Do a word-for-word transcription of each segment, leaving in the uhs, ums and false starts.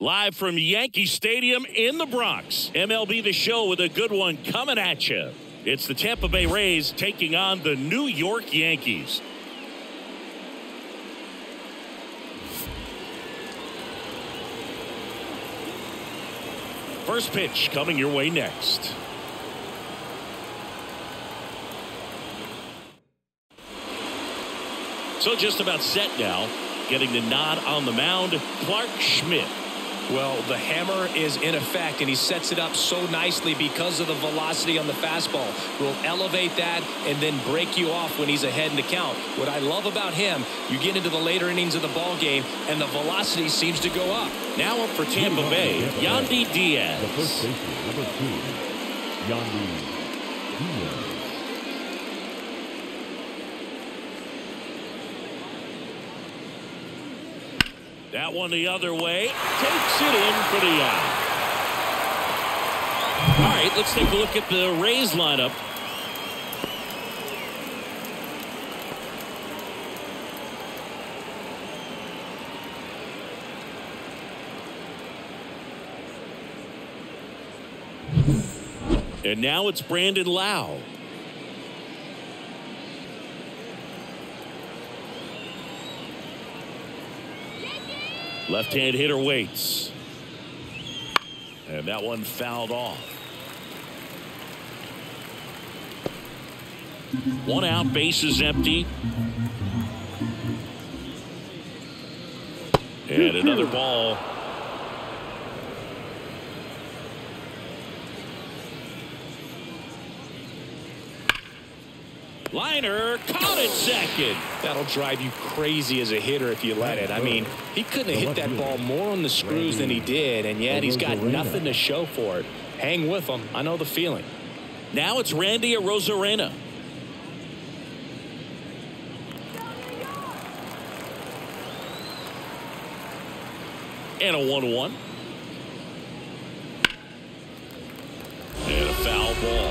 Live from Yankee Stadium in the Bronx. M L B The Show with a good one coming at you. It's the Tampa Bay Rays taking on the New York Yankees. First pitch coming your way next. So just about set now. Getting the nod on the mound, Clarke Schmidt. Well, the hammer is in effect, and he sets it up so nicely because of the velocity on the fastball. Will elevate that and then break you off when he's ahead in the count. What I love about him, you get into the later innings of the ball game, and the velocity seems to go up. Now up for Tampa Bay, Yandy Diaz. The first baseman, number two, Yandy Diaz. That one the other way. Takes it in for the out. All right, let's take a look at the Rays lineup. And now it's Brandon Lowe. Left-hand hitter waits. And that one fouled off. One out, base is empty. And another ball. Liner caught it second. That'll drive you crazy as a hitter if you let it. I mean, he couldn't have hit that ball more on the screws than he did, and yet he's got nothing to show for it. Hang with him. I know the feeling. Now it's Randy Arozarena. And a one one. And a foul ball.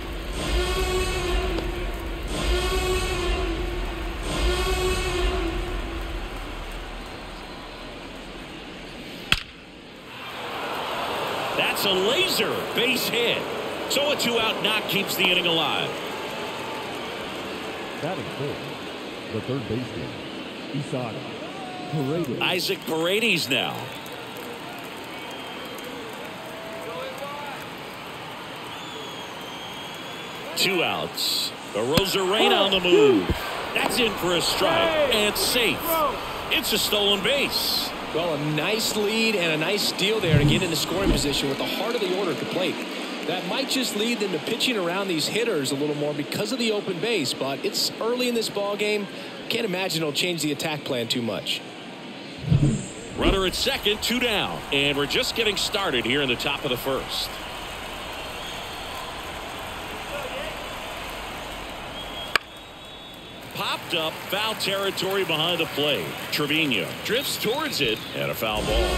That's a laser base hit. So a two-out knock keeps the inning alive. Batting first, the third baseman, Isaac Paredes. Isaac Paredes now. Two outs. Arozarena on the move. That's in for a strike and safe. It's a stolen base. Well, a nice lead and a nice steal there to get into scoring position with the heart of the order at the plate. That might just lead them to pitching around these hitters a little more because of the open base, but it's early in this ball game. Can't imagine it'll change the attack plan too much. Runner at second, two down, and we're just getting started here in the top of the first. Popped up, foul territory behind the plate. Trevino drifts towards it, and a foul ball.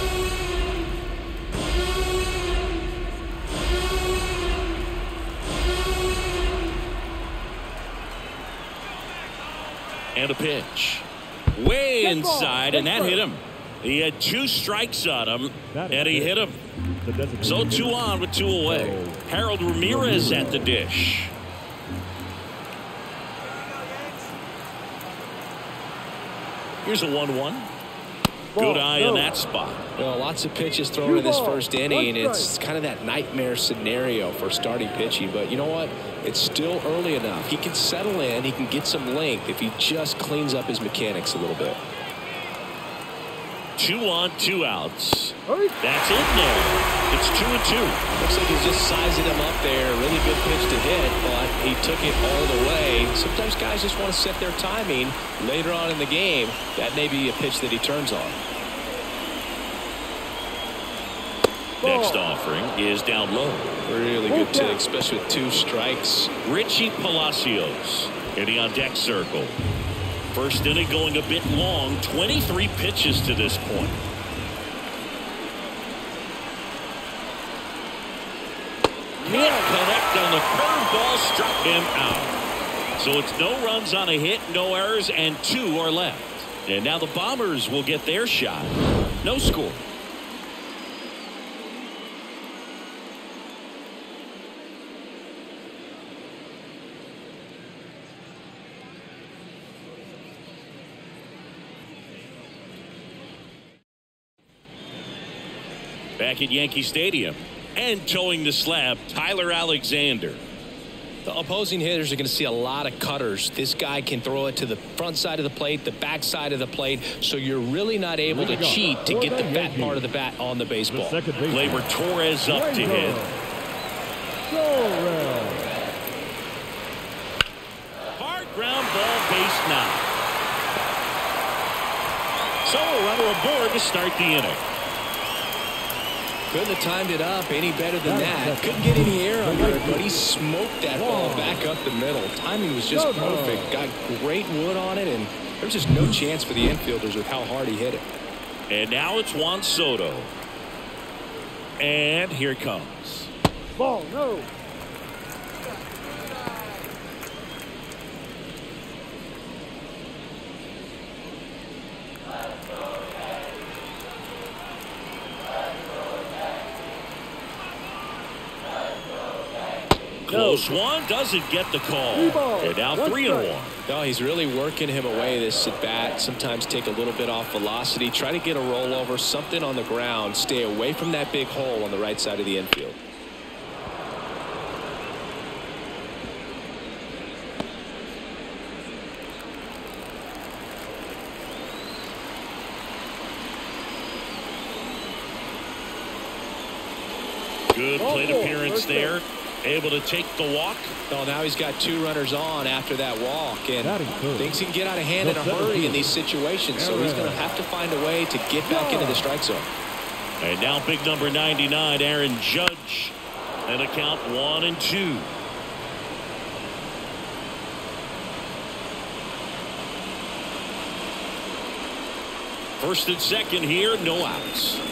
And a pitch. Way inside, and that hit him. He had two strikes on him, and he hit him. So two on with two away. Harold Ramirez at the dish. Here's a one one. Good eye on that spot. Well, lots of pitches thrown in this first inning. It's kind of that nightmare scenario for starting pitching. But you know what? It's still early enough. He can settle in. He can get some length if he just cleans up his mechanics a little bit. Two on, two outs. That's in there. It's two and two. Looks like he's just sizing him up there. Really good pitch to hit, but he took it all the way. Sometimes guys just want to set their timing later on in the game. That may be a pitch that he turns on. Next offering is down low. Really good take, especially with two strikes. Richie Palacios in the on deck circle. First inning going a bit long. twenty-three pitches to this point. Can't connect on the curveball, struck him out. So it's no runs on a hit, no errors, and two are left. And now the Bombers will get their shot. No score. Back at Yankee Stadium. And towing the slab, Tyler Alexander. The opposing hitters are going to see a lot of cutters. This guy can throw it to the front side of the plate, the back side of the plate, so you're really not able to cheat to get the bat part of the bat on the baseball. Gleyber Torres up to hit. Hard ground ball, base now. So a runner aboard to start the inning. Couldn't have timed it up any better than that. Couldn't get any air under it, but he smoked that ball back up the middle. Timing was just perfect. Got great wood on it, and there's just no chance for the infielders with how hard he hit it. And now it's Juan Soto. And here it comes. Ball, no. Close one, doesn't get the call. And now three and one. No, he's really working him away this at bat. Sometimes take a little bit off velocity. Try to get a rollover, something on the ground. Stay away from that big hole on the right side of the infield. Good plate appearance there. Able to take the walk. Well, now he's got two runners on after that walk, and things can get out of hand in a hurry in these situations, so he's going to have to find a way to get back into the strike zone. And now big number ninety-nine, Aaron Judge. And a count one and two. First and second here, no outs.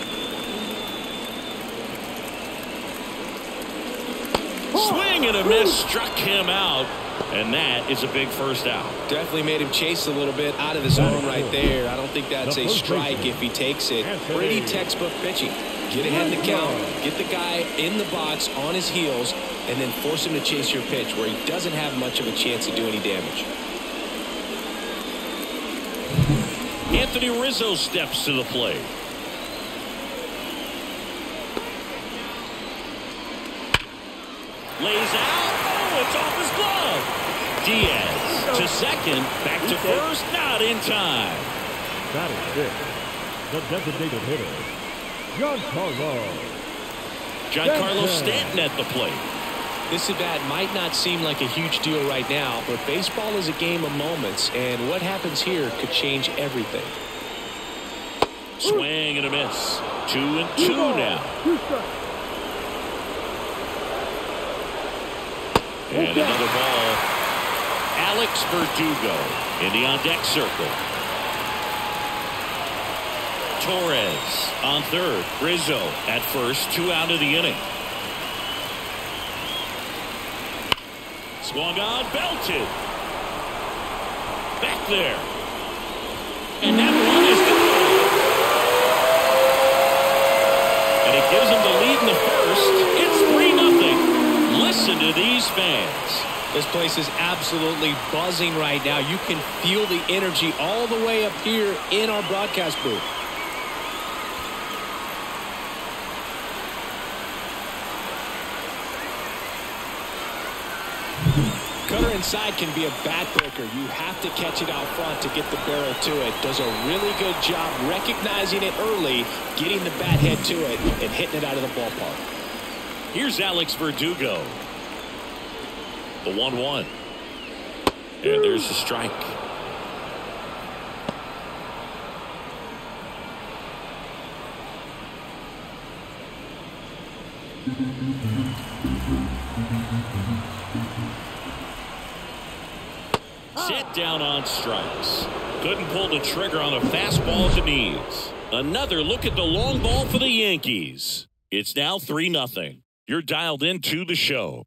Swing and a miss, struck him out, and that is a big first out. Definitely made him chase a little bit out of the zone right there. I don't think that's a strike if he takes it. Pretty textbook pitching. Get ahead in the count, get the guy in the box on his heels, and then force him to chase your pitch where he doesn't have much of a chance to do any damage. Anthony Rizzo steps to the plate. Lays out. Oh, it's off his glove. Diaz to second. Back to first. Not in time. That is it. The designated hitter, Giancarlo. Giancarlo Stanton at the plate. This at bat might not seem like a huge deal right now, but baseball is a game of moments, and what happens here could change everything. Swing and a miss. Two and two now. And another ball. Alex Verdugo in the on-deck circle. Torres on third. Rizzo at first. Two out of the inning. Swung on, belted. Back there. And that one is gone. And it gives him the lead in the first. It's three nothing. Listen to these fans. This place is absolutely buzzing right now. You can feel the energy all the way up here in our broadcast booth. Cutter inside can be a backbreaker. You have to catch it out front to get the barrel to it. Does a really good job recognizing it early, getting the bat head to it, and hitting it out of the ballpark. Here's Alex Verdugo. The one one. And there's the strike. Sit down on strikes. Couldn't pull the trigger on a fastball to knees. Another look at the long ball for the Yankees. It's now three nothing. You're dialed into the show.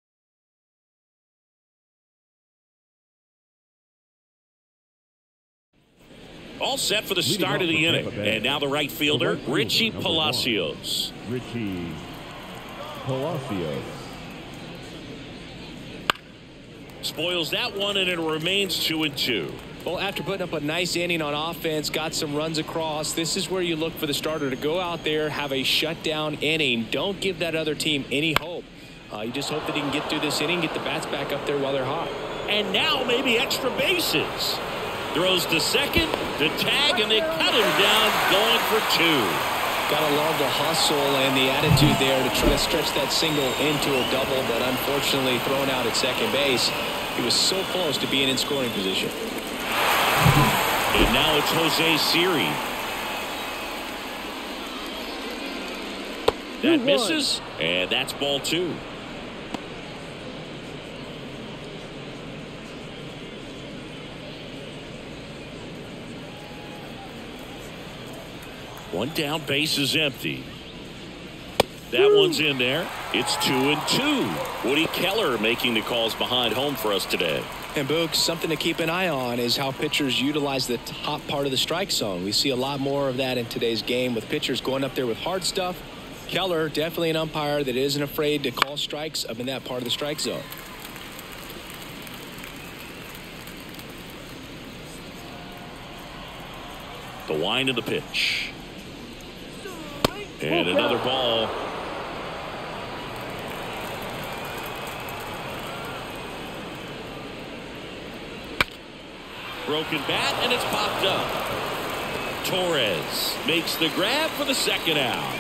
All set for the start of the inning. And now the right fielder, Richie Palacios. Richie Palacios. spoils that one, and it remains two and two. Well, after putting up a nice inning on offense, got some runs across, this is where you look for the starter to go out there, have a shutdown inning. Don't give that other team any hope. Uh, you just hope that he can get through this inning, get the bats back up there while they're hot. And now maybe extra bases. Throws to second, to tag, and they cut him down, going for two. Gotta love the hustle and the attitude there to try to stretch that single into a double, but unfortunately thrown out at second base. He was so close to being in scoring position. And now it's Jose Siri. That misses, and that's ball two. One down, base is empty. That Woo. One's in there. It's two and two. Woody Keller making the calls behind home for us today. And Boog, something to keep an eye on is how pitchers utilize the top part of the strike zone. We see a lot more of that in today's game with pitchers going up there with hard stuff. Keller, definitely an umpire that isn't afraid to call strikes up in that part of the strike zone. The wind of the pitch. And another ball. Broken bat, and it's popped up. Torres makes the grab for the second out.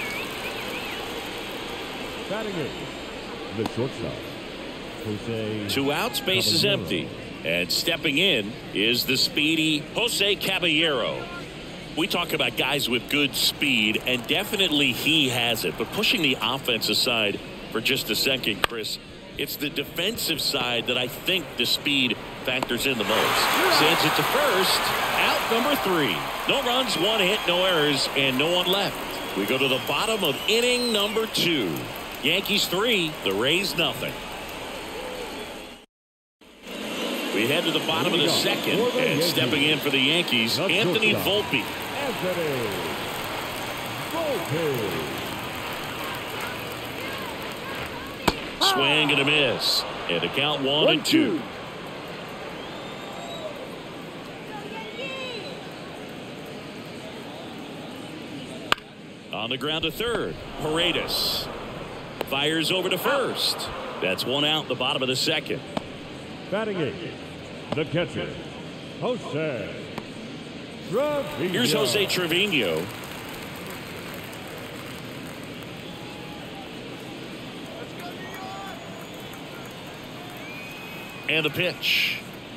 Batting in, the shortstop, Jose. Two outs, base is empty. And stepping in is the speedy Jose Caballero. We talk about guys with good speed, and definitely he has it. But pushing the offense aside for just a second, Chris, it's the defensive side that I think the speed factors in the most. Sends it to first. Out number three. No runs, one hit, no errors, and no one left. We go to the bottom of inning number two. Yankees three, the Rays nothing. We head to the bottom of the second, and stepping in for the Yankees, Anthony Volpe. Anthony Volpe. Swing and a miss. And a count one, one and two. two. On the ground to third. Paredes fires over to first. That's one out, the bottom of the second. Batting eight, the catcher, Jose Trevino. Here's Jose Trevino. And the pitch.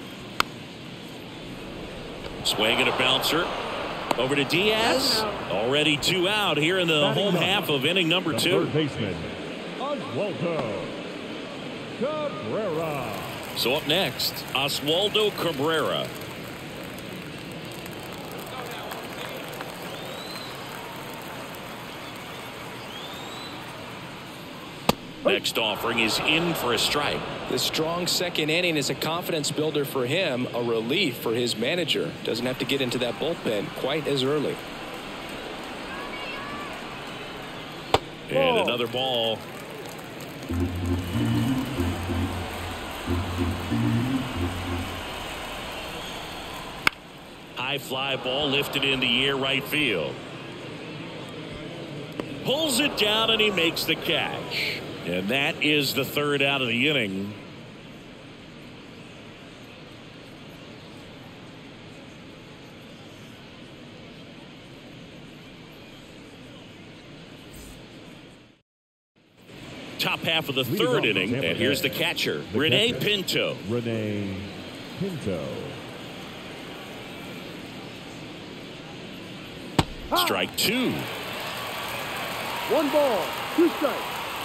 Swing and a bouncer. Over to Diaz. Already two out here in the Batting home half of inning number two. Third baseman, Oswaldo Cabrera. So up next, Oswaldo Cabrera. Next offering is in for a strike. The strong second inning is a confidence builder for him, a relief for his manager. Doesn't have to get into that bullpen quite as early. And another ball. High fly ball lifted in the air right field. Pulls it down and he makes the catch. And that is the third out of the inning. Top half of the third inning, and here's the catcher, Rene Pinto. Rene Pinto. Strike two. One ball, two strikes.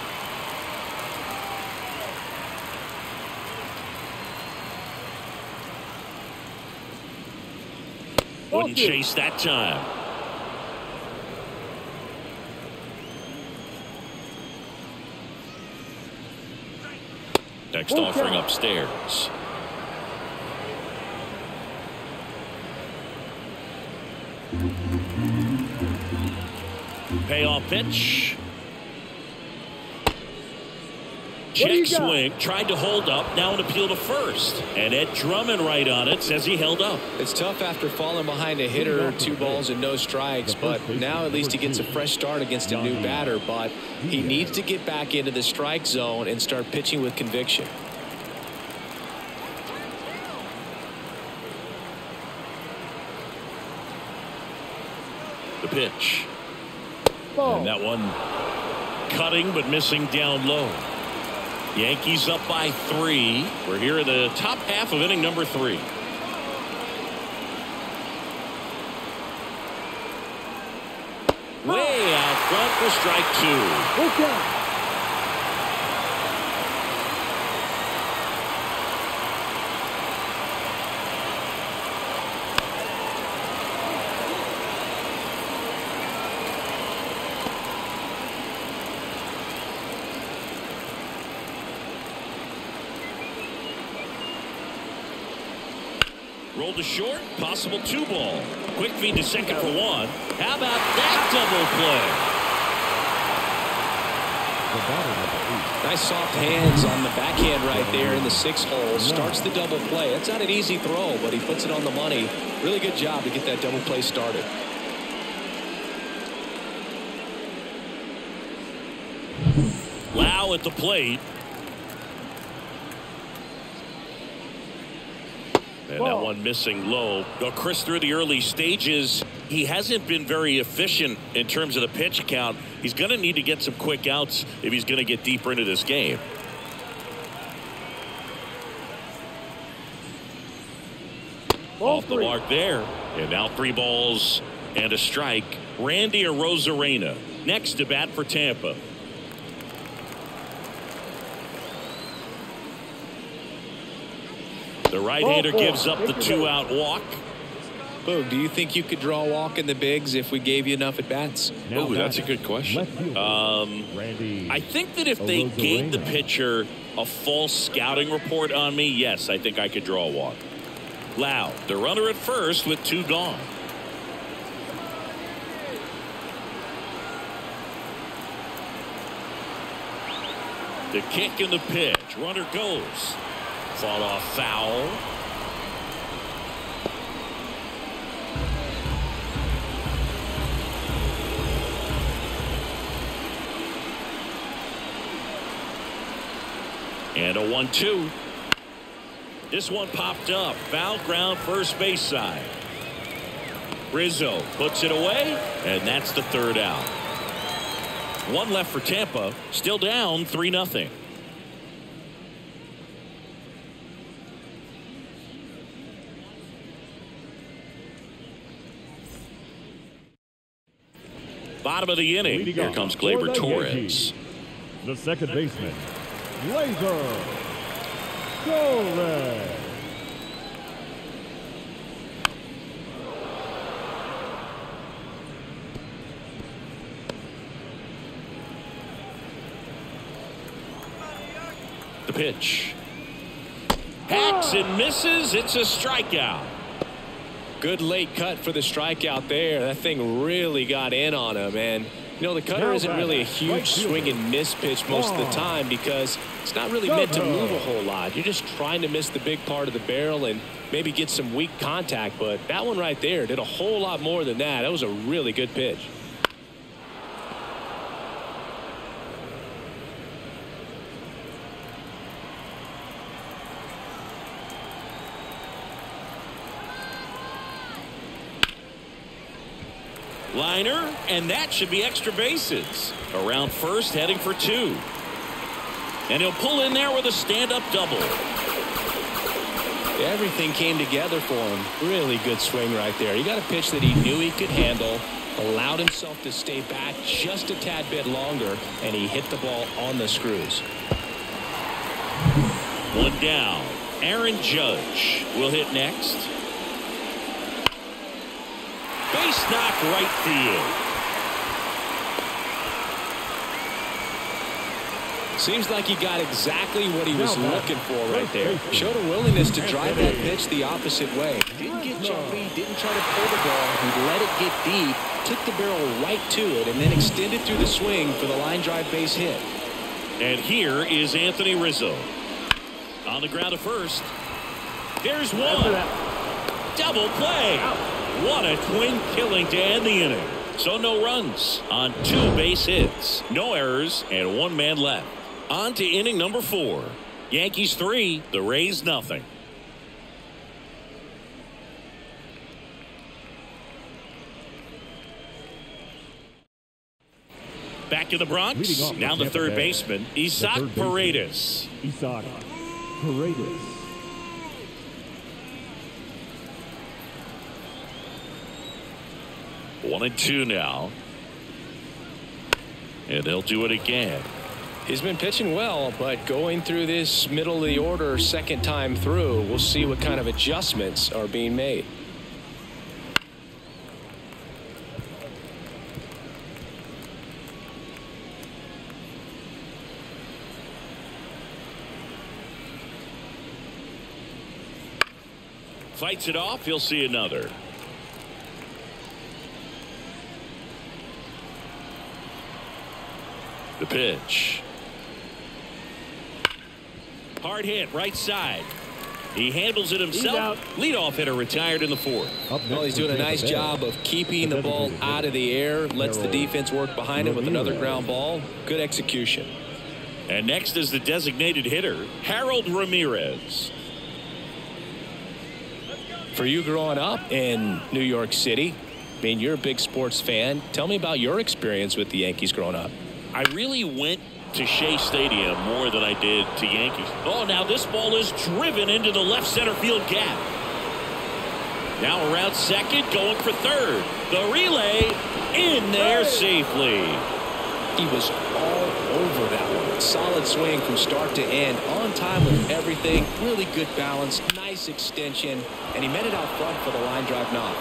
Wouldn't chase that time. Next offering upstairs. Payoff pitch. Check swing, tried to hold up, now an appeal to first. And Ed Drummond right on it, says he held up. It's tough after falling behind a hitter, two balls and no strikes, but now at least he gets a fresh start against a new batter, but he needs to get back into the strike zone and start pitching with conviction. The pitch. Ball. And that one cutting but missing down low. Yankees up by three. We're here in the top half of inning number three. Way out front for strike two. Okay. Rolled to short, possible two ball. Quick feed to second for one. How about that double play? Nice soft hands on the backhand right there in the six hole. Starts the double play. It's not an easy throw, but he puts it on the money. Really good job to get that double play started. Lau at the plate. And that one missing low. Though Chris, through the early stages, he hasn't been very efficient in terms of the pitch count. He's going to need to get some quick outs if he's going to get deeper into this game. Ball Off the three. mark there. And now three balls and a strike. Randy Arozarena next to bat for Tampa. The right-hander gives up the two-out walk. Boog, do you think you could draw a walk in the bigs if we gave you enough at-bats? Oh, that's a good question. Um, I think that if they gave the pitcher a false scouting report on me, yes, I think I could draw a walk. Lau, the runner at first with two gone. The kick and the pitch. Runner goes. Fought off foul. And a one two. This one popped up. Foul ground first base side. Rizzo puts it away, and that's the third out. One left for Tampa. Still down three nothing. Bottom of the inning. Here comes Gleyber Torres. The second baseman, Gleyber Torres. The pitch. Hacks and misses. It's a strikeout. Good late cut for the strikeout there. That thing really got in on him. And, you know, the cutter isn't really a huge swing and miss pitch most of the time because it's not really meant to move a whole lot. You're just trying to miss the big part of the barrel and maybe get some weak contact. But that one right there did a whole lot more than that. That was a really good pitch. Liner, and that should be extra bases. Around first, heading for two. And he'll pull in there with a stand-up double. Everything came together for him. Really good swing right there. He got a pitch that he knew he could handle, allowed himself to stay back just a tad bit longer, and he hit the ball on the screws. One down. Aaron Judge will hit next. Base knock right field. Seems like he got exactly what he was looking for right there. Showed a willingness to drive that pitch the opposite way. Didn't get jumpy, didn't try to pull the ball. He let it get deep, took the barrel right to it, and then extended through the swing for the line drive base hit. And here is Anthony Rizzo. On the ground at first. There's one. Double play. What a twin killing to end the inning. So no runs on two base hits. No errors and one man left. On to inning number four. Yankees three, the Rays nothing. Back in the Bronx. Now the third baseman, Isaac Paredes. Isaac Paredes. One and two now. And they'll do it again. He's been pitching well, but going through this middle of the order second time through, we'll see what kind of adjustments are being made. Fights it off. He'll see another. The pitch. Hard hit right side. He handles it himself. Leadoff hitter retired in the fourth. Well, he's doing a nice job of keeping the ball out of the air. Lets the defense work behind him with another ground ball. Good execution. And next is the designated hitter, Harold Ramirez. For you growing up in New York City, I mean, you're a big sports fan. Tell me about your experience with the Yankees growing up. I really went to Shea Stadium more than I did to Yankees. Oh, now this ball is driven into the left center field gap. Now around second, going for third. The relay in there safely. He was all over that one. Solid swing from start to end. On time with everything. Really good balance. Nice extension. And he met it out front for the line drive knock.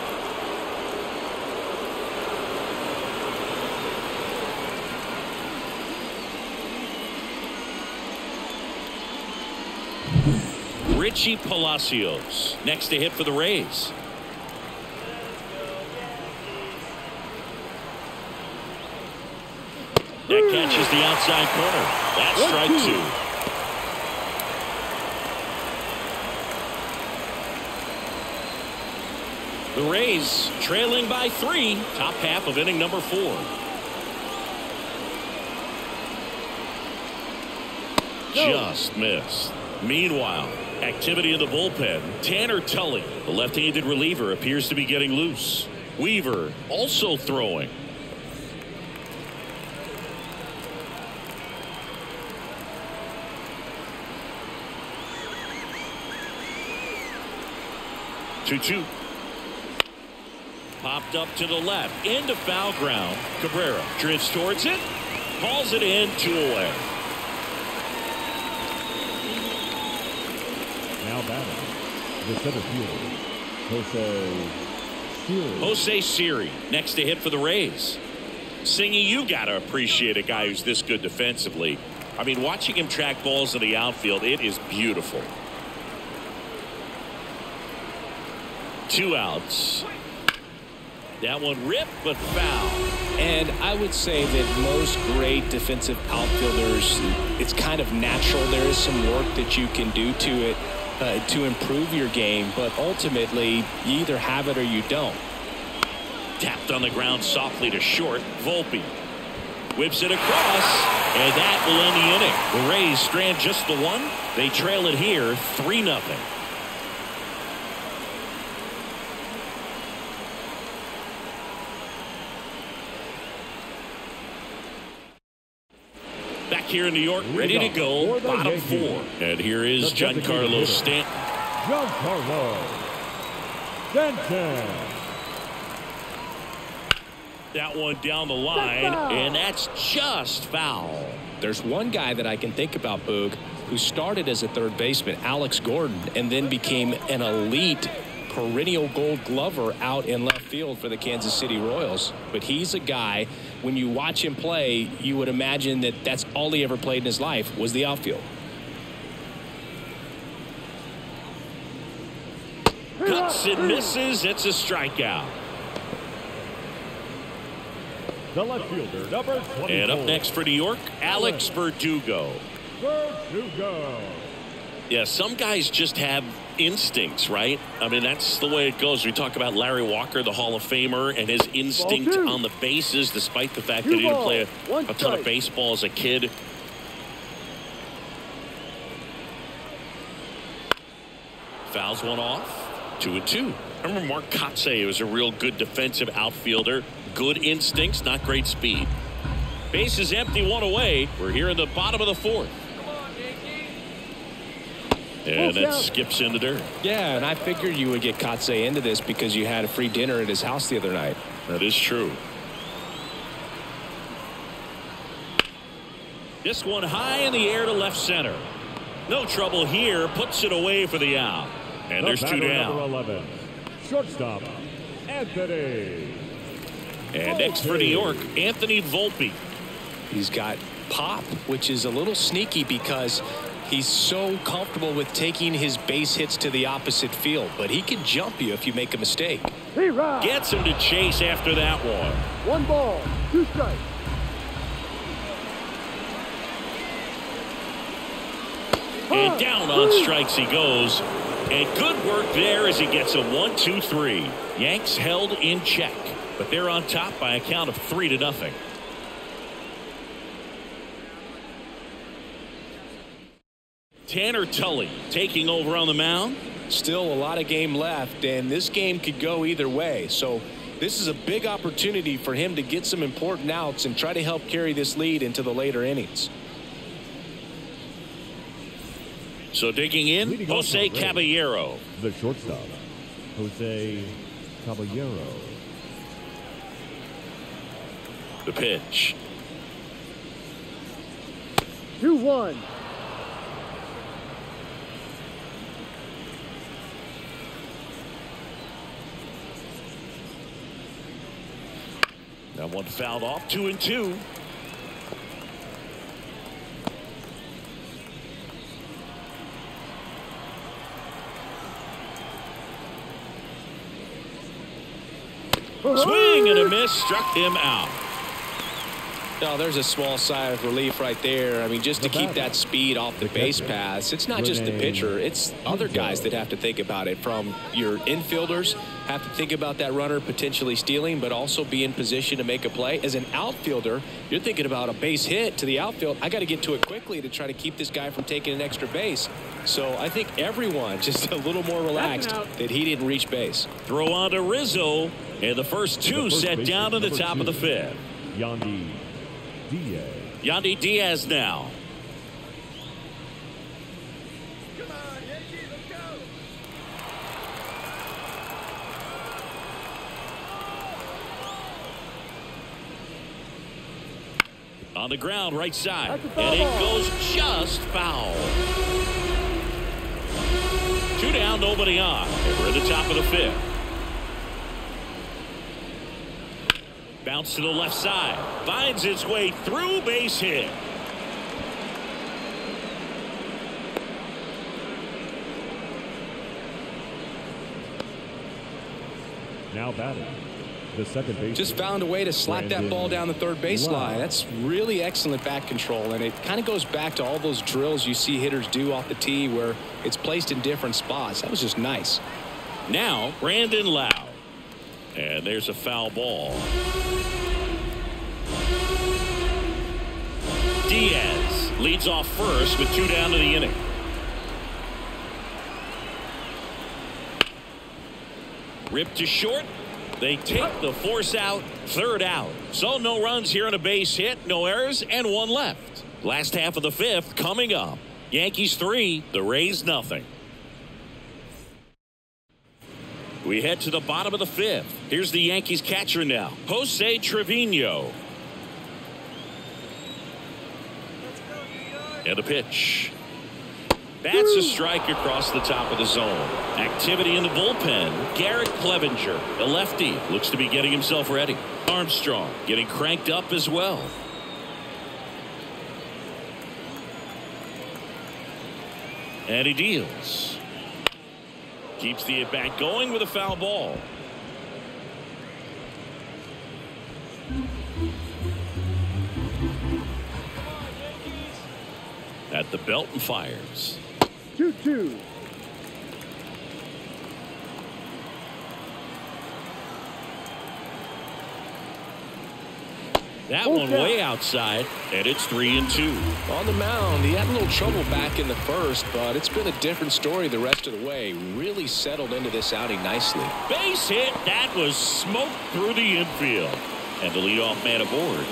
Richie Palacios next to hit for the Rays. That catches the outside corner. That's strike two. The Rays trailing by three. Top half of inning number four. Just missed. Meanwhile, activity in the bullpen. Tanner Tully, the left-handed reliever, appears to be getting loose. Weaver also throwing. two two. Popped up to the left. Into foul ground. Cabrera drifts towards it. Hauls it in. Two away. Now batting, the center fielder, Jose Siri. Jose Siri next to hit for the Rays. Singy, you got to appreciate a guy who's this good defensively. I mean, watching him track balls in the outfield, it is beautiful. Two outs. That one ripped, but foul. And I would say that most great defensive outfielders, it's kind of natural. There is some work that you can do to it uh, to improve your game, but ultimately you either have it or you don't. Tapped on the ground softly to short. Volpe whips it across, and that will end the inning. The Rays strand just the one. They trail it here three nothing. Back here in New York, ready to go, bottom four. And here is Giancarlo Stanton. Giancarlo Stanton. That one down the line, and that's just foul. There's one guy that I can think about, Boog, who started as a third baseman, Alex Gordon, and then became an elite perennial gold glover out in left field for the Kansas City Royals. But he's a guy, when you watch him play, you would imagine that that's all he ever played in his life was the outfield. Cuts and misses. It's a strikeout. The left fielder, number twenty-four. And up next for New York, Alex Verdugo. Verdugo. Yeah, some guys just have instincts, right? I mean, that's the way it goes. We talk about Larry Walker, the Hall of Famer, and his instinct on the bases, despite the fact that he didn't play a, a ton of baseball as a kid. Fouls one off. Two and two. I remember Mark Kotsay was a real good defensive outfielder. Good instincts, not great speed. Base is empty, one away. We're here in the bottom of the fourth. And that skips into dirt. Yeah, and I figured you would get Kotsay into this because you had a free dinner at his house the other night. That is true. This one high in the air to left center. No trouble here. Puts it away for the out. And The there's two down. Number eleven, shortstop, Anthony. And next for New York, Anthony Volpe. He's got pop, which is a little sneaky because he's so comfortable with taking his base hits to the opposite field, but he can jump you if you make a mistake. Gets him to chase after that one. One ball, two strikes. And down on strikes he goes. And good work there as he gets a one, two, three. Yanks held in check, but they're on top by a count of three to nothing. Tanner Tully taking over on the mound. Still a lot of game left, and this game could go either way. So this is a big opportunity for him to get some important outs and try to help carry this lead into the later innings. So digging in, Leading off Jose the Rays, Caballero. The shortstop, Jose Caballero. The pitch. two one. That one fouled off. Two and two. Swing and a miss, struck him out. No, there's a small sigh of relief right there. I mean, just to keep that speed off the base paths. It's not just the pitcher. It's other guys that have to think about it. From your infielders have to think about that runner potentially stealing, but also be in position to make a play. As an outfielder, you're thinking about a base hit to the outfield. I got to get to it quickly to try to keep this guy from taking an extra base. So I think everyone just a little more relaxed that he didn't reach base. Throw on to Rizzo, and the first two The first set down to the top two, of the fifth. Yandy Diaz. Yandy Diaz now. Come on, Yankees, let's go. On the ground, right side. That's a foul And it ball. goes just foul. Two down, nobody on. And we're at the top of the fifth. Bounce to the left side. Finds its way through, base hit. Now batting, the second base. Just found a way to slap that ball down the third base line. That's really excellent bat control, and it kind of goes back to all those drills you see hitters do off the tee where it's placed in different spots. That was just nice. Now, Brandon Lau. And there's a foul ball. Diaz leads off first with two down to the inning. Ripped to short. They take the force out. Third out. So no runs here on a base hit. No errors and one left. Last half of the fifth coming up. Yankees three. The Rays nothing. We head to the bottom of the fifth. Here's the Yankees catcher now, Jose Trevino. And a pitch. That's a strike across the top of the zone. Activity in the bullpen. Garrett Clevenger, the lefty, looks to be getting himself ready. Armstrong getting cranked up as well. And he deals. Keeps the at-bat going with a foul ball. At the belt and fires. two two. That one way outside, and it's three and two. On the mound, he had a little trouble back in the first, but it's been a different story the rest of the way. Really settled into this outing nicely. Base hit. That was smoked through the infield. And the leadoff man aboard.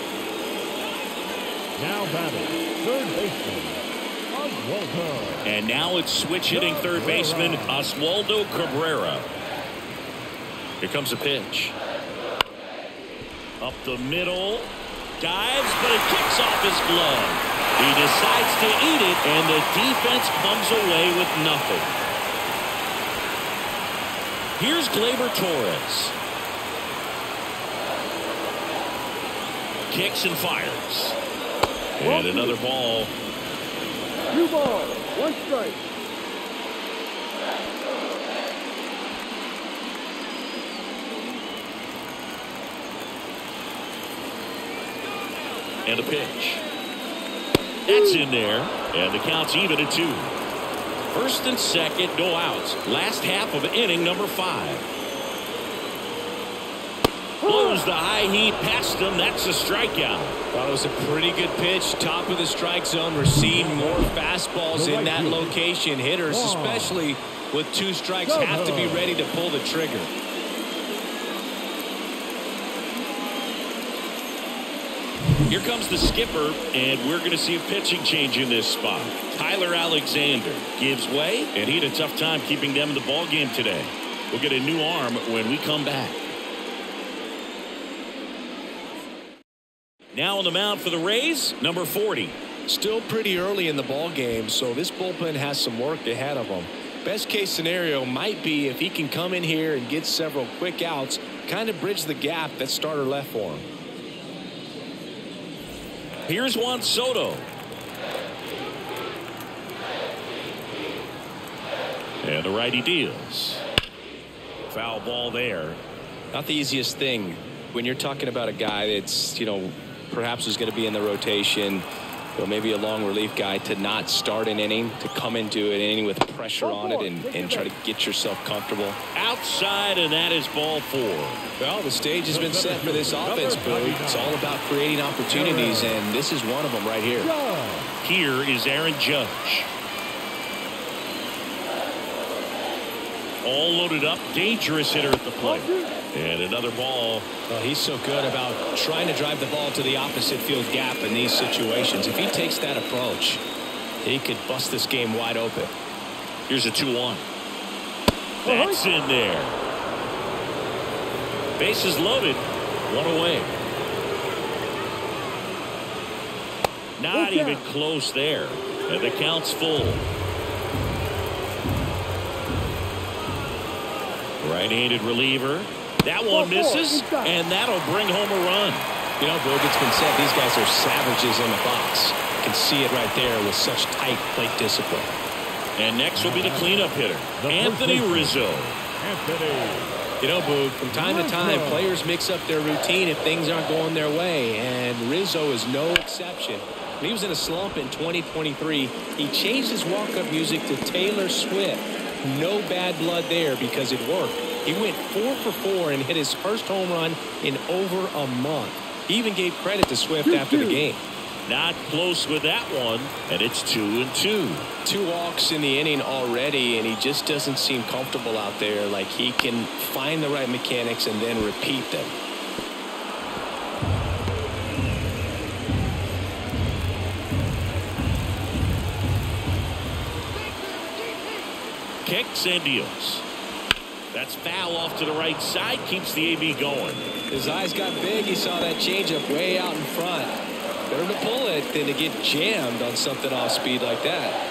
Now batting, third baseman, Oswaldo. And now it's switch hitting third baseman Oswaldo Cabrera. Here comes a pitch. Up the middle. Dives, but it kicks off his glove. He decides to eat it, and the defense comes away with nothing. Here's Gleyber Torres. Kicks and fires. And another ball. Two balls, one strike. And a pitch. That's in there. And the count's even at two. First and second, no outs. Last half of inning number five. Blows the high heat past him. That's a strikeout. Well, it was a pretty good pitch. Top of the strike zone. We're seeing more fastballs in that location. Hitters, especially with two strikes, have to be ready to pull the trigger. Here comes the skipper, and we're going to see a pitching change in this spot. Tyler Alexander gives way, and he had a tough time keeping them in the ball game today. We'll get a new arm when we come back. Now on the mound for the Rays, number forty. Still pretty early in the ball game, so this bullpen has some work ahead of them. Best case scenario might be if he can come in here and get several quick outs, kind of bridge the gap that starter left for him. Here's Juan Soto. And the righty deals. Foul ball there. Not the easiest thing when you're talking about a guy that's, you know, perhaps is going to be in the rotation, or maybe a long relief guy, to not start an inning, to come into an inning with pressure on it and, and try to get yourself comfortable. Outside, and that is ball four. Well, the stage has been set for this offense, Boo. It's all about creating opportunities, and this is one of them right here. Here is Aaron Judge. All loaded up, dangerous hitter at the plate. And another ball. Well, he's so good about trying to drive the ball to the opposite field gap in these situations. If he takes that approach, he could bust this game wide open. Here's a two one. That's in there. Bases loaded. One away. Not even close there. And the count's full. Right-handed reliever. That one misses, and that'll bring home a run. You know, Boog, it's been said these guys are savages in the box. You can see it right there with such tight plate discipline. And next will be the cleanup hitter, Anthony Rizzo. Anthony. You know, Boog, from time to time, players mix up their routine if things aren't going their way, and Rizzo is no exception. When he was in a slump in twenty twenty-three, he changed his walk-up music to Taylor Swift. No bad blood there because it worked. He went four for four and hit his first home run in over a month. He even gave credit to Swift after the game. Not close with that one, and it's two and two. Two walks in the inning already, and he just doesn't seem comfortable out there. Like he can find the right mechanics and then repeat them. Kicks and deals. That's foul off to the right side. Keeps the A B going. His eyes got big. He saw that changeup way out in front. Better to pull it than to get jammed on something off speed like that.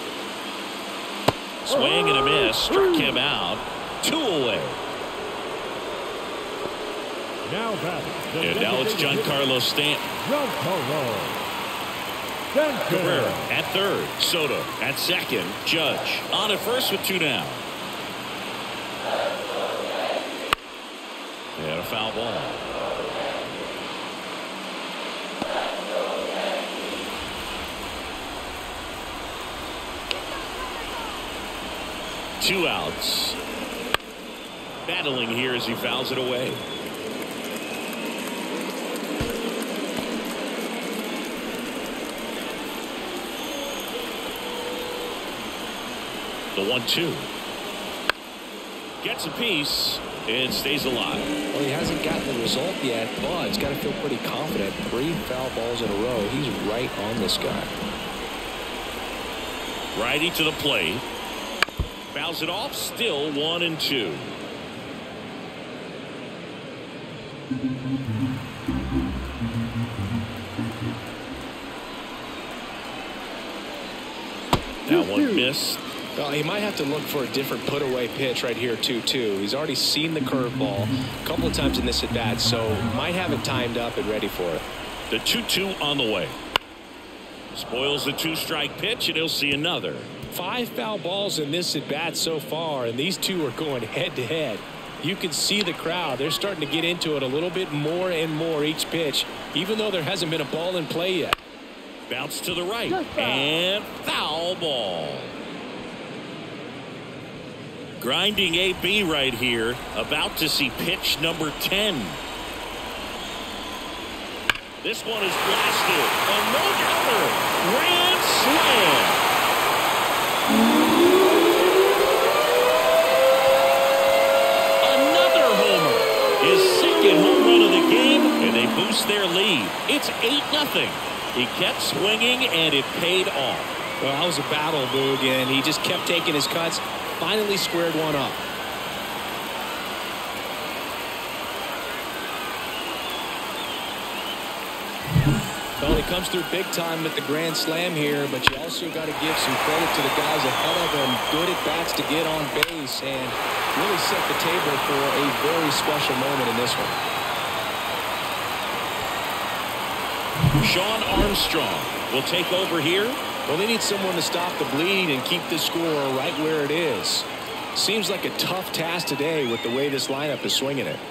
Swing and a miss. Struck him out. Two away. Now batting. And now it's Giancarlo Stanton. Giancarlo. Cabrera at third. Soto at second. Judge on at first with two down. And a foul ball. two outs. Battling here as he fouls it away. The one two. Gets a piece and stays alive. Well, he hasn't gotten the result yet, but he's got to feel pretty confident. Three foul balls in a row. He's right on this guy. Righty to the plate. Fouls it off. Still one and two. That one missed. Well, he might have to look for a different put-away pitch right here, two two. He's already seen the curveball a couple of times in this at-bat, so might have it timed up and ready for it. The two two on the way. Spoils the two-strike pitch, and he'll see another. Five foul balls in this at-bat so far, and these two are going head-to-head. You can see the crowd. They're starting to get into it a little bit more and more each pitch, even though there hasn't been a ball in play yet. Bounce to the right, and foul ball. Grinding A B right here, about to see pitch number ten. This one is blasted. A no-doubter. Grand slam. Another homer. His second home run of the game, and they boost their lead. It's eight nothing. He kept swinging, and it paid off. Well, that was a battle, Boog, and he just kept taking his cuts. Finally squared one up. Well, he comes through big time with the grand slam here, but you also got to give some credit to the guys ahead of him. Good at bats to get on base and really set the table for a very special moment in this one. Shawn Armstrong will take over here. Well, they need someone to stop the bleed and keep the score right where it is. Seems like a tough task today with the way this lineup is swinging it.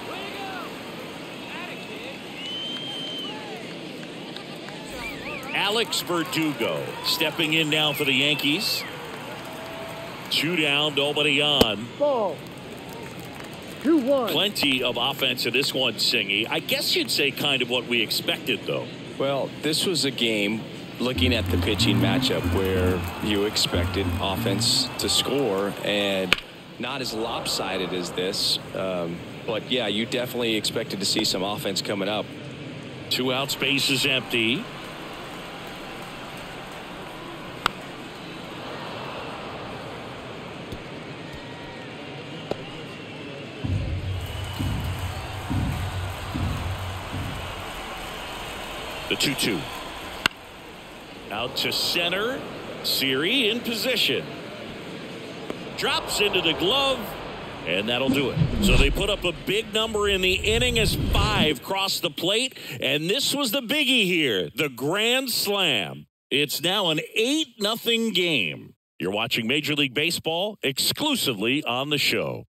Alex Verdugo stepping in now for the Yankees. Two down, nobody on. Ball. two one. Plenty of offense in this one, Singy. I guess you'd say kind of what we expected, though. Well, this was a game, looking at the pitching matchup, where you expected offense to score, and not as lopsided as this. Um, but, yeah, you definitely expected to see some offense coming up. Two out, space is empty. The two two. Out to center. Siri in position. Drops into the glove, and that'll do it. So they put up a big number in the inning as five crossed the plate, and this was the biggie here, the grand slam. It's now an eight nothing game. You're watching Major League Baseball exclusively on the show.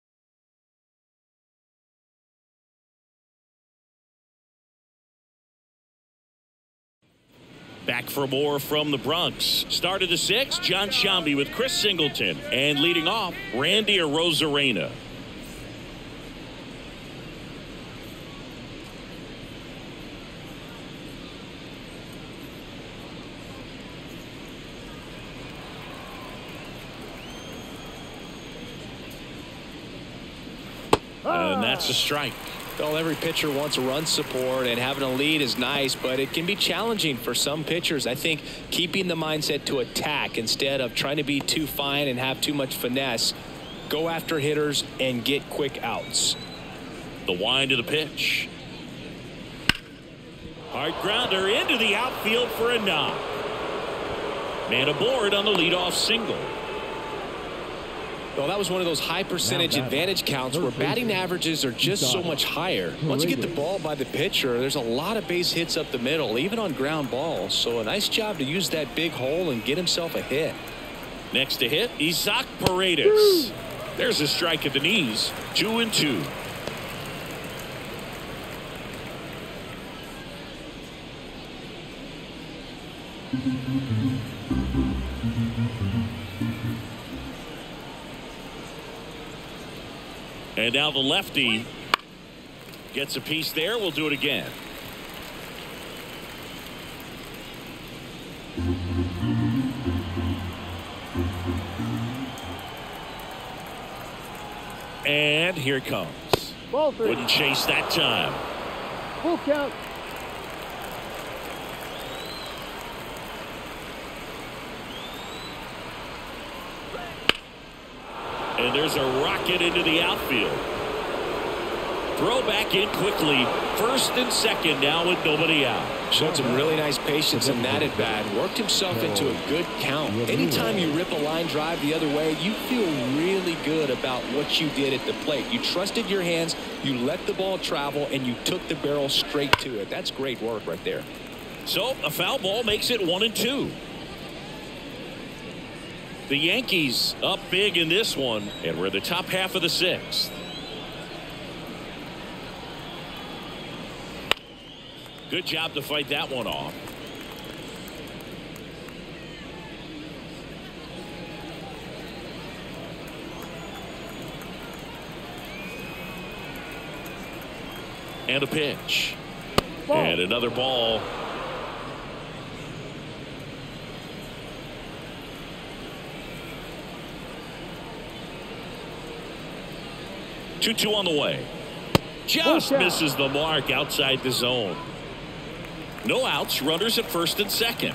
Back for more from the Bronx. Start of the sixth, John Sciambi with Chris Singleton. And leading off, Randy Arozarena. And that's a strike. Well, every pitcher wants run support, and having a lead is nice, but it can be challenging for some pitchers. I think keeping the mindset to attack instead of trying to be too fine and have too much finesse. Go after hitters and get quick outs. The wind of the pitch. Hard grounder into the outfield for a knock. Man aboard on the leadoff single. Well, that was one of those high percentage advantage counts where batting averages are just so much higher. Once you get the ball by the pitcher, there's a lot of base hits up the middle, even on ground balls. So a nice job to use that big hole and get himself a hit. Next to hit, Isaac Paredes. There's a strike at the knees. Two and two. And now the lefty gets a piece there. We'll do it again. And here it comes. Ball three. Wouldn't chase that time. Full count. And there's a rocket into the outfield. Throw back in quickly. First and second now with nobody out. Showed some really nice patience in that at bat. Worked himself into a good count. Anytime you rip a line drive the other way, you feel really good about what you did at the plate. You trusted your hands, you let the ball travel, and you took the barrel straight to it. That's great work right there. So a foul ball makes it one and two. The Yankees up big in this one, and we're in the top half of the sixth. Good job to fight that one off. And a pitch. Ball. And another ball. two two on the way. Just misses the mark outside the zone. No outs, runners at first and second.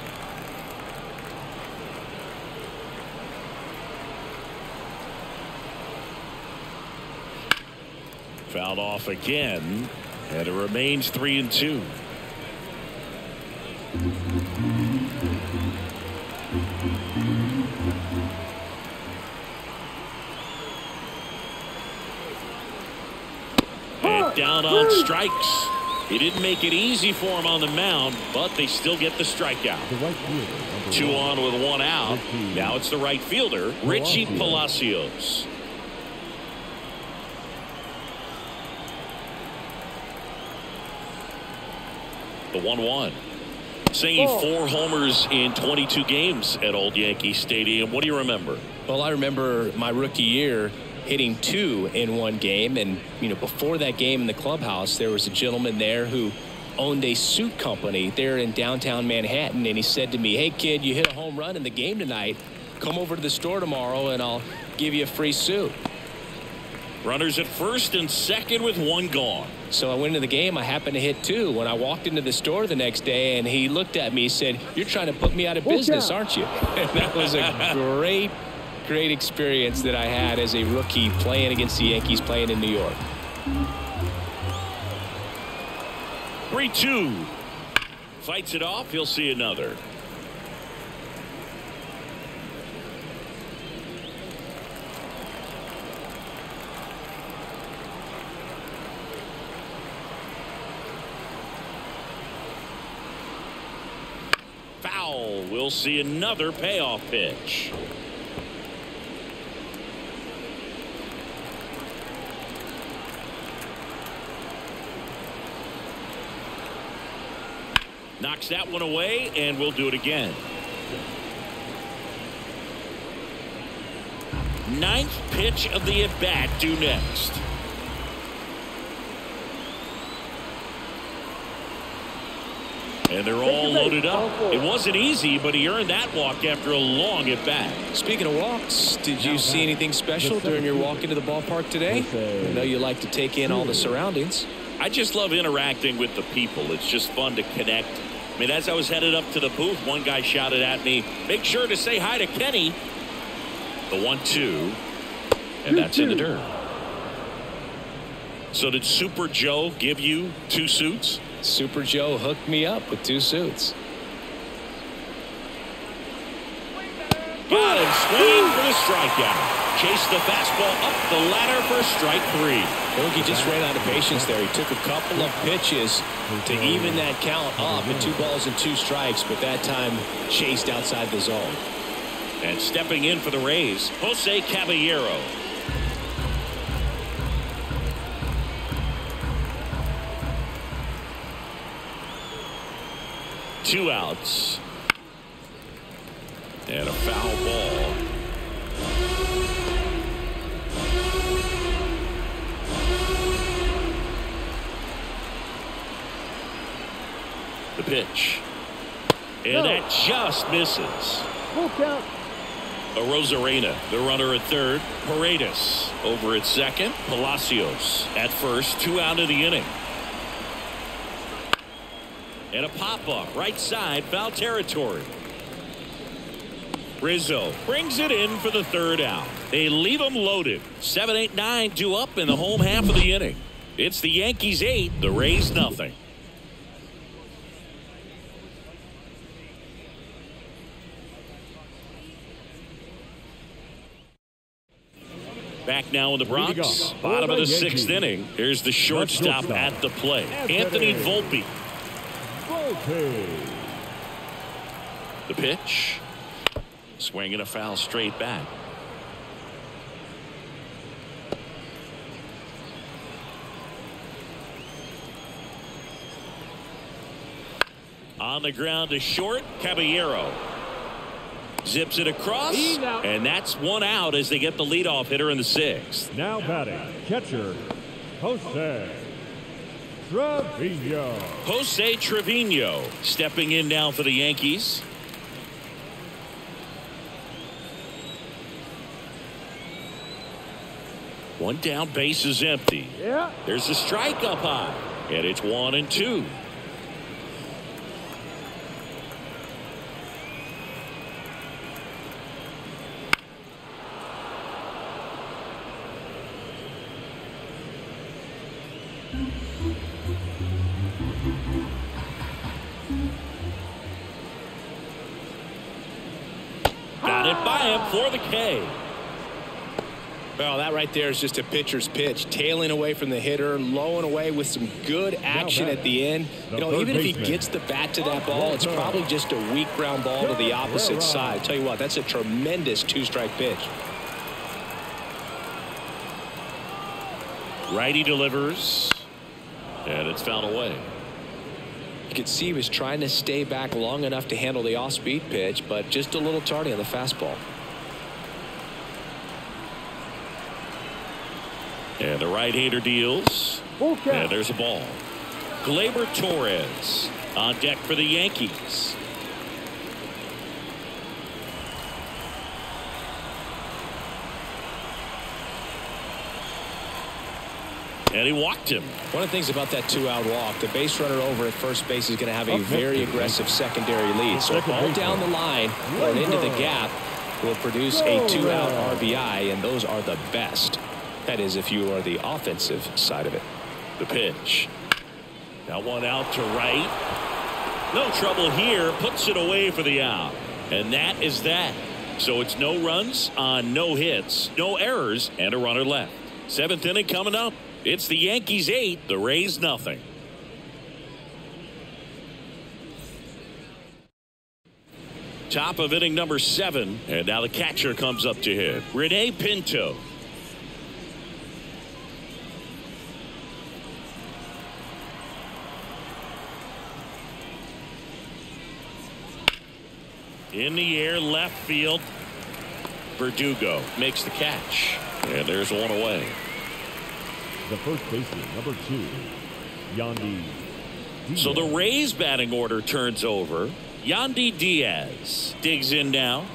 Fouled off again, and it remains three and two. And down on strikes. He didn't make it easy for him on the mound, but they still get the strikeout. The right fielder, Two on with one out. Now it's the right fielder, Richie Palacios. The one one. Singing four homers in twenty-two games at Old Yankee Stadium. What do you remember? Well, I remember my rookie year hitting two in one game, and you know, before that game in the clubhouse, there was a gentleman there who owned a suit company there in downtown Manhattan, and he said to me, "Hey kid, you hit a home run in the game tonight. Come over to the store tomorrow and I'll give you a free suit." Runners at first and second with one gone. So I went into the game. I happened to hit two. When I walked into the store the next day, and he looked at me, he said, "You're trying to put me out of business, aren't you?" And that was a great Great experience that I had as a rookie playing against the Yankees, playing in New York. three two. Fights it off. He'll see another. Foul. We'll see another payoff pitch. Knocks that one away, and we'll do it again. Ninth pitch of the at-bat due next. And they're all loaded up. It wasn't easy, but he earned that walk after a long at-bat. Speaking of walks, did you see anything special during your walk into the ballpark today? I know you like to take in all the surroundings. I just love interacting with the people. It's just fun to connect. I mean, as I was headed up to the booth, one guy shouted at me, "Make sure to say hi to Kenny." The one two, and that's in the dirt. So did Super Joe give you two suits? Super Joe hooked me up with two suits. Got him swinging for the strikeout. Chased the fastball up the ladder for strike three. I think he just ran out of patience there. He took a couple of pitches to even that count up at two balls and two strikes, but that time chased outside the zone. And stepping in for the Rays, Jose Caballero. Two outs. And a foul ball. The pitch. And No. that just misses. Full count. Arozarena, the runner at third. Paredes over at second. Palacios at first. Two out of the inning. And a pop-up right side, foul territory. Rizzo brings it in for the third out. They leave them loaded. seven eight nine, two up in the home half of the inning. It's the Yankees eight, the Rays nothing. Back now in the Bronx, bottom of the sixth inning. Here's the shortstop at the plate, Anthony Volpe. Volpe. The pitch. Swinging a foul straight back. On the ground to short, Caballero. Zips it across, and that's one out as they get the leadoff hitter in the sixth. Now batting, catcher, Jose Trevino. Jose Trevino stepping in now for the Yankees. One down, base is empty. Yeah. There's a strike up high, and it's one and two. Got it by him for the K. Well, that right there is just a pitcher's pitch, tailing away from the hitter, low and away with some good action at the end. You know, even if he gets the bat to that ball, it's probably just a weak ground ball to the opposite side. I'll tell you what, that's a tremendous two-strike pitch. Righty delivers, and it's fouled away. You could see he was trying to stay back long enough to handle the off-speed pitch, but just a little tardy on the fastball. And the right-hander deals. Full count. And there's a ball. Gleyber Torres on deck for the Yankees. And he walked him. One of the things about that two-out walk, the base runner over at first base is going to have a very aggressive secondary lead. So a ball down the line or into the gap will produce a two-out R B I, and those are the best. That is, if you are the offensive side of it. The pitch. Now one out to right. No trouble here. Puts it away for the out. And that is that. So it's no runs on no hits, no errors, and a runner left. Seventh inning coming up. It's the Yankees eight, the Rays nothing. Top of inning number seven. And now the catcher comes up to hit. Rene Pinto. In the air, left field. Verdugo makes the catch. And there's one away. The first baseman, number two, Yandy Diaz. So the Rays batting order turns over. Yandy Diaz digs in now.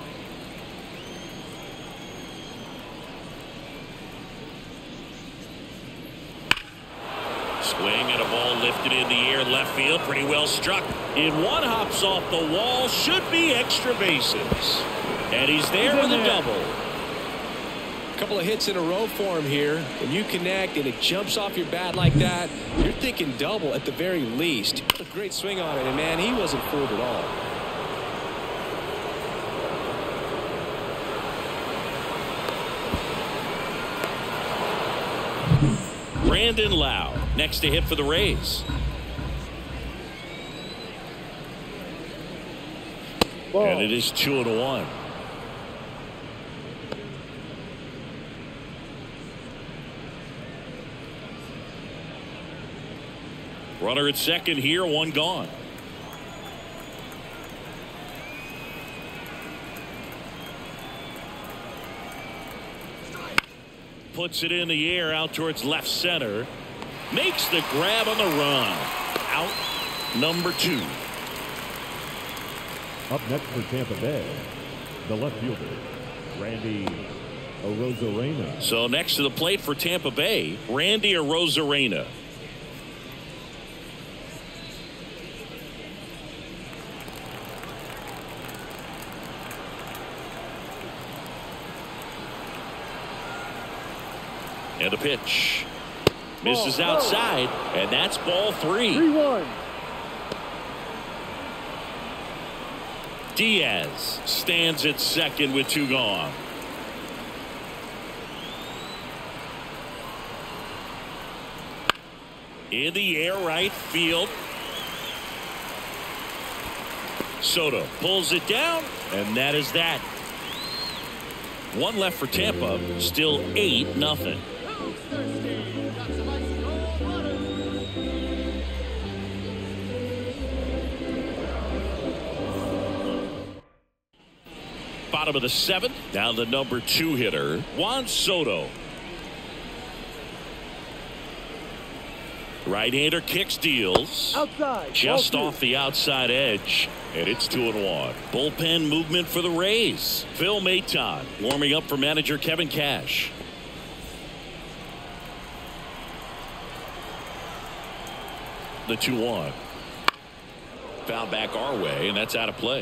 Swing and a ball lifted in the air, left field, pretty well struck. And one hops off the wall, should be extra bases. And he's there with a double. A couple of hits in a row for him here. When you connect and it jumps off your bat like that, you're thinking double at the very least. A great swing on it, and man, he wasn't fooled at all. Brandon Lau next to hit for the Rays. Ball. And it is two and one. Runner at second here, one gone. Puts it in the air out towards left center. Makes the grab on the run. Out number two. Up next for Tampa Bay, the left fielder, Randy Arozarena. So next to the plate for Tampa Bay, Randy Arozarena. And a pitch. Misses Ball, outside, and that's ball three. three one. Diaz stands at second with two gone. In the air, right field. Soto pulls it down, and that is that. One left for Tampa, still eight nothing. Bottom of the seventh, now the number two hitter, Juan Soto. Right-hander kicks, deals. Outside. Just Ball off the outside edge, and it's two and one. Bullpen movement for the Rays. Phil Maton warming up for manager Kevin Cash. The two one. Foul back our way, and that's out of play.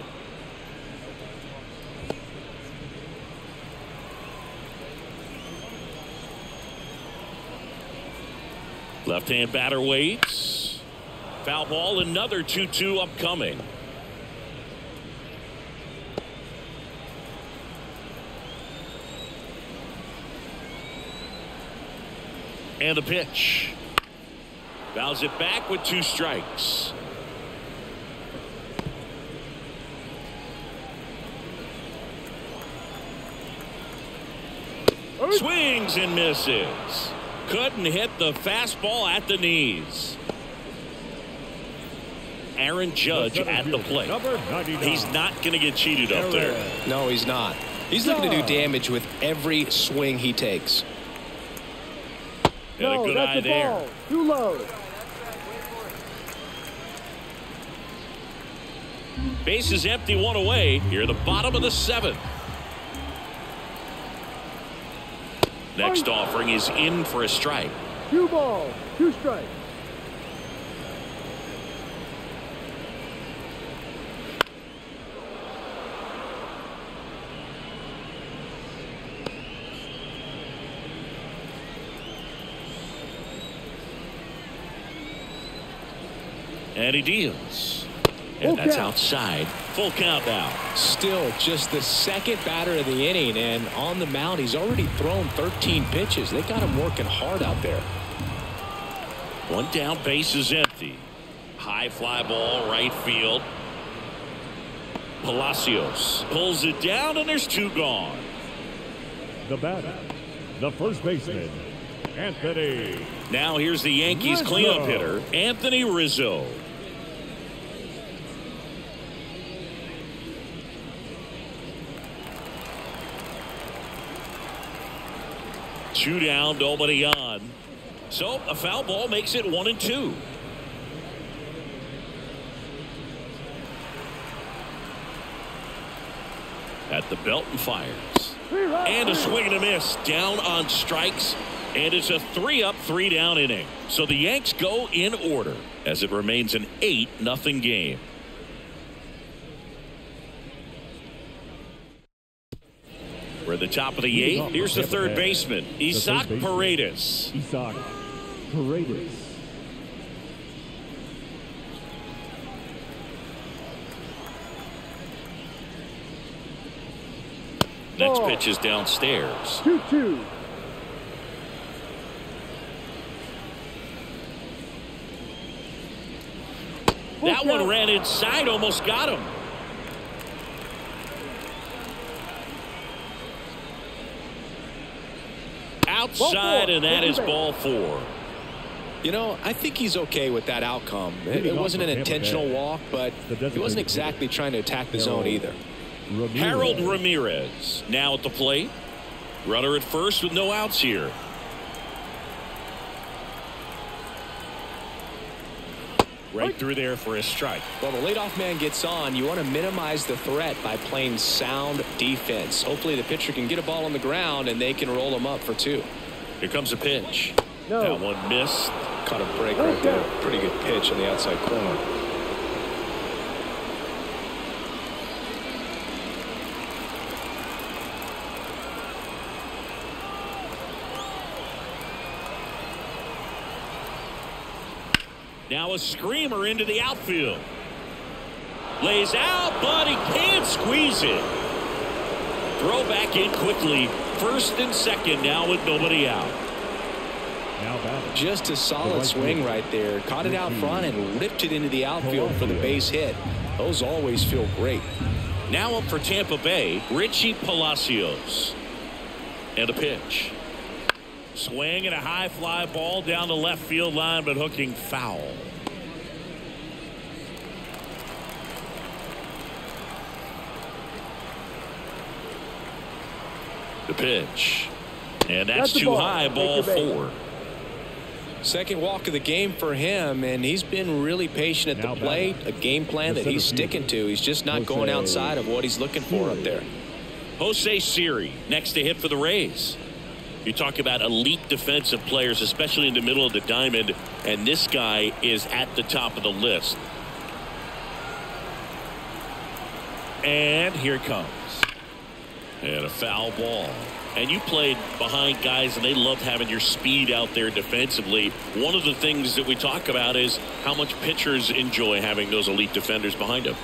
Left-hand batter waits. Foul ball, another two two upcoming. And the pitch. Fouls it back with two strikes. Swings and misses. Couldn't hit the fastball at the knees. Aaron Judge at the plate. He's not going to get cheated up there. No, he's not. He's looking to do damage with every swing he takes. And a good eye there. Ball. Too low. Base is empty, one away. Here at the bottom of the seventh. Next offering is in for a strike. Two balls, two strikes. And he deals. And Full that's count. outside. Full count now. Still just the second batter of the inning, and on the mound he's already thrown thirteen pitches. They got him working hard out there. One down, base is empty. High fly ball, right field. Palacios pulls it down, and there's two gone. The batter, the first baseman, Anthony. Now here's the Yankees Rizzo. cleanup hitter, Anthony Rizzo. Two down, nobody on. So a foul ball makes it one and two. At the belt and fires. And a swing and a miss. Down on strikes. And it's a three up, three down inning. So the Yanks go in order as it remains an eight nothing game. We're at the top of the eighth. Here's the third baseman, Isaac Paredes. Isaac Paredes. Next Ball. pitch is downstairs. two two. That one ran inside, almost got him. Outside, and that is ball four. You know, I think he's okay with that outcome. It, it wasn't an intentional walk, but he wasn't exactly trying to attack the zone either. Ramirez. Harold Ramirez now at the plate. Runner at first with no outs here. Right through there for a strike. Well, the leadoff man gets on. You want to minimize the threat by playing sound defense. Hopefully the pitcher can get a ball on the ground and they can roll him up for two. Here comes a pitch. No. That one missed. Caught a break right there. Pretty good pitch on the outside corner. Now a screamer into the outfield. Lays out, but he can't squeeze it. Throw back in quickly. First and second now with nobody out. Now batting. Just a solid swing right there. Caught it out front and ripped it into the outfield for the base hit. Those always feel great. Now up for Tampa Bay, Richie Palacios. And a pitch. Swing and a high fly ball down the left field line, but hooking foul. The pitch. And that's, that's too ball. high, ball four. Second walk of the game for him, and he's been really patient at the plate. A game plan that he's sticking to. He's just not going outside of what he's looking for up there. Jose Siri next to hit for the Rays. You talk about elite defensive players, especially in the middle of the diamond, and this guy is at the top of the list. And here it comes. And a foul ball. And you played behind guys, and they loved having your speed out there defensively. One of the things that we talk about is how much pitchers enjoy having those elite defenders behind them.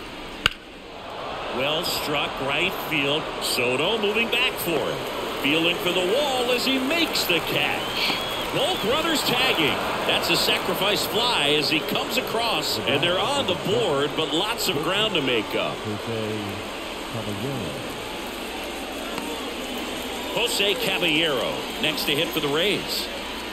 Well struck right field. Soto moving back for it. Feeling for the wall as he makes the catch. Both runners tagging. That's a sacrifice fly as he comes across, and they're on the board, but lots of ground to make up. Jose Caballero next to hit for the Rays.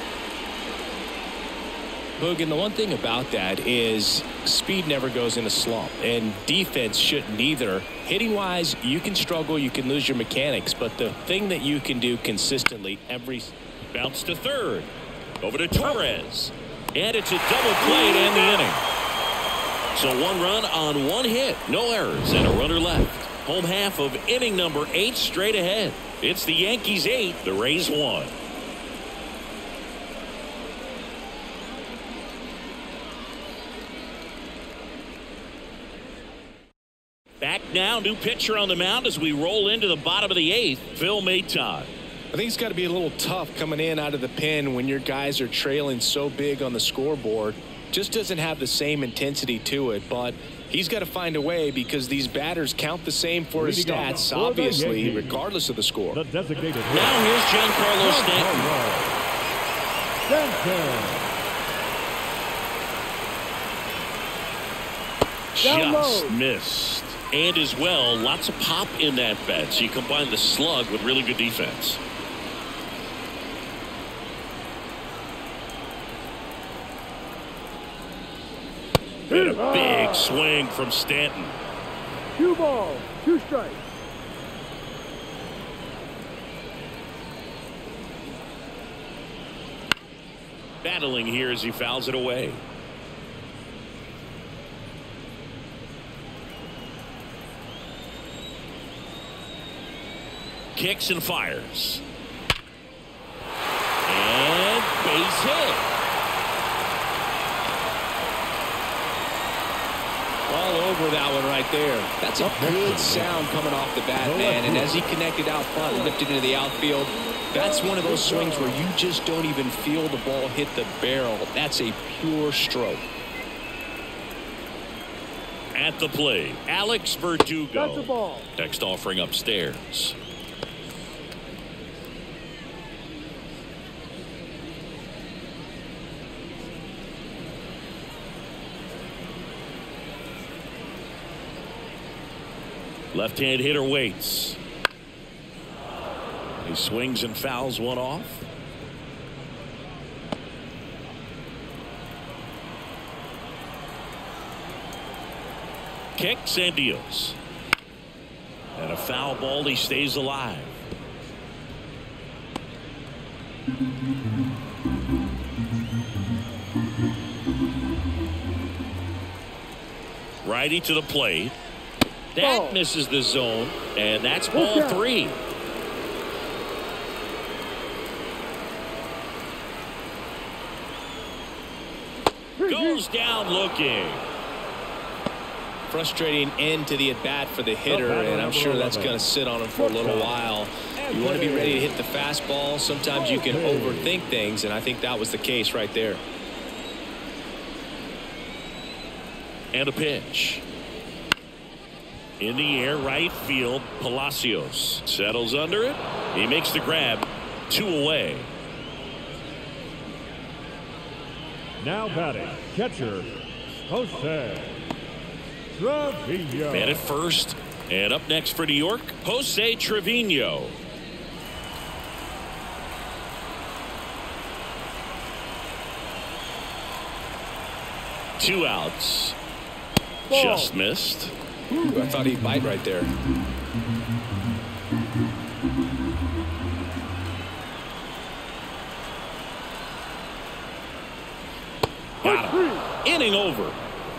Boog, and the one thing about that is speed never goes in a slump, and defense shouldn't either. Hitting wise, you can struggle, you can lose your mechanics, but the thing that you can do consistently every bounce to third, over to Torres, and it's a double play to end the inning. So one run on one hit, no errors, and a runner left. Home half of inning number eight straight ahead. It's the Yankees eight, the Rays one. Back now, new pitcher on the mound as we roll into the bottom of the eighth, Phil Maton. I think it's got to be a little tough coming in out of the pen when your guys are trailing so big on the scoreboard. Just doesn't have the same intensity to it, but he's got to find a way because these batters count the same for his stats, obviously, regardless of the score. The designated now here's Giancarlo Stanton. Just missed. And as well, lots of pop in that bat. So you combine the slug with really good defense. And a big swing from Stanton. Two balls, two strikes. Battling here as he fouls it away. Kicks and fires. And base hit. All over that one right there. That's a good sound coming off the bat, man. And as he connected out front, lifted into the outfield, that's one of those swings where you just don't even feel the ball hit the barrel. That's a pure stroke. At the plate, Alex Verdugo. That's a ball. Next offering upstairs. Left-hand hitter waits. He swings and fouls one off. Kicks and deals. And a foul ball. He stays alive. Righty to the plate. That Ball. misses the zone, and that's Full ball count. three. Goes down looking. Frustrating end to the at-bat for the hitter, and I'm sure that's going to sit on him for a little while. You want to be ready to hit the fastball. Sometimes you can overthink things, and I think that was the case right there. And a pitch. In the air, right field, Palacios settles under it. He makes the grab. Two away. Now batting, catcher, Jose Trevino. Man at first. And up next for New York, Jose Trevino. Two outs. Ball. Just missed. Ooh, I thought he'd bite right there. Got him. Inning over.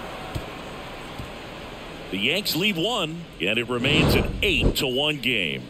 The Yanks lead one, and it remains an eight to one game.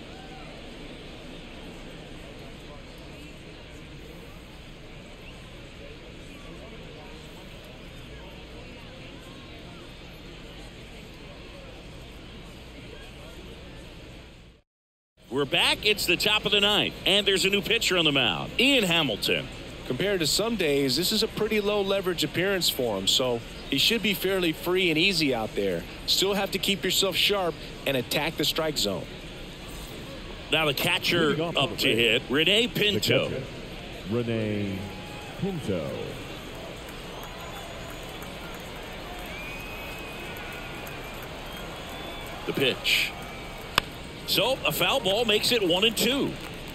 We're back. It's the top of the ninth, and there's a new pitcher on the mound, Ian Hamilton. Compared to some days, this is a pretty low leverage appearance for him, so he should be fairly free and easy out there. Still have to keep yourself sharp and attack the strike zone. Now the catcher up to hit, Rene Pinto. Rene Pinto. The pitch. So a foul ball makes it one and two.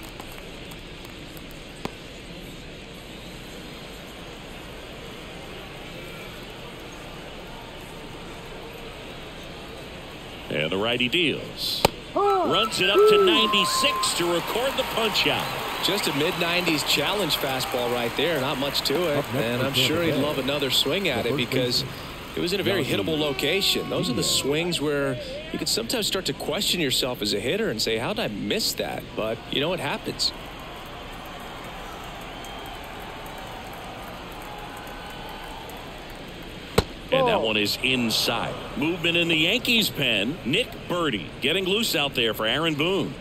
And the righty deals. Runs it up to ninety-six to record the punch out. Just a mid nineties challenge fastball right there. Not much to it. And I'm sure he'd love another swing at it because it was in a very hittable location. Those are the swings where you can sometimes start to question yourself as a hitter and say, how did I miss that? But you know what happens. And that one is inside. Movement in the Yankees pen. Nick Birdie getting loose out there for Aaron Boone.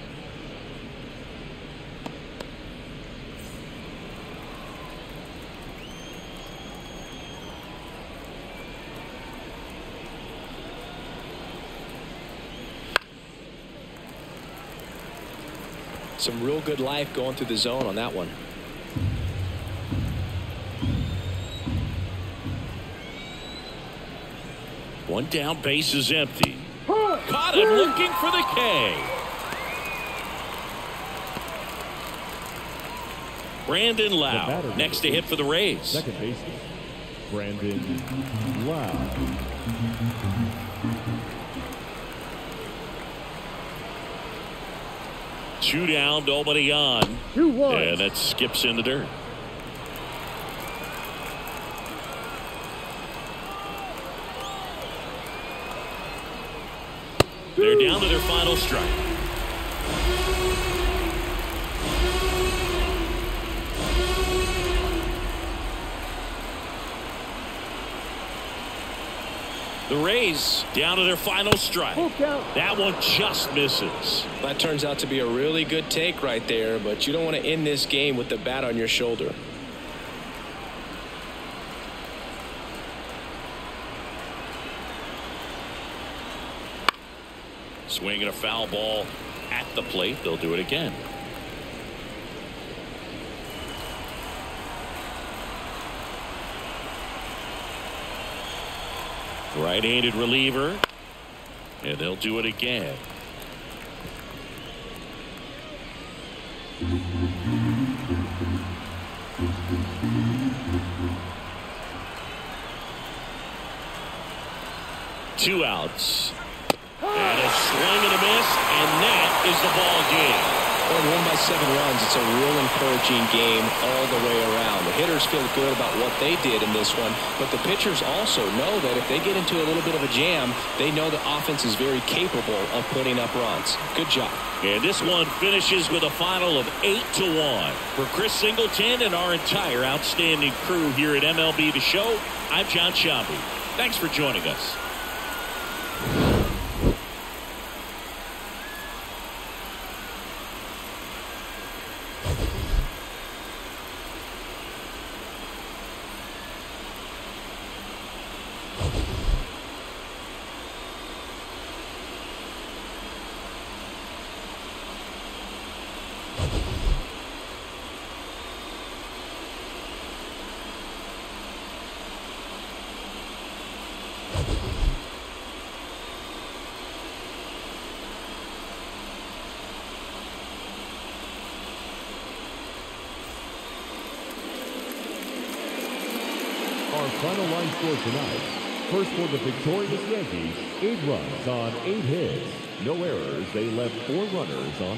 Some real good life going through the zone on that one. One down, base is empty. Caught him looking for the K. Brandon Lau next to hit for the Rays. Second baseman, Brandon Lau. Two down, nobody on. Two one. And that skips in the dirt. They're down to their final strike. The Rays down to their final strike. That one just misses. That turns out to be a really good take right there, but you don't want to end this game with the bat on your shoulder. Swinging a foul ball at the plate. They'll do it again. Right-handed reliever. And they'll do it again. Two outs. And a swing and a miss, and that is the ball game. Well, won by seven runs. It's a real encouraging game all the way around. The hitters feel good about what they did in this one, but the pitchers also know that if they get into a little bit of a jam, they know the offense is very capable of putting up runs. Good job. And this one finishes with a final of eight to one. For Chris Singleton and our entire outstanding crew here at M L B The Show, I'm John Sciambi. Thanks for joining us. Our final line score tonight. First for the victorious Yankees, eight runs on eight hits. No errors. They left four runners on.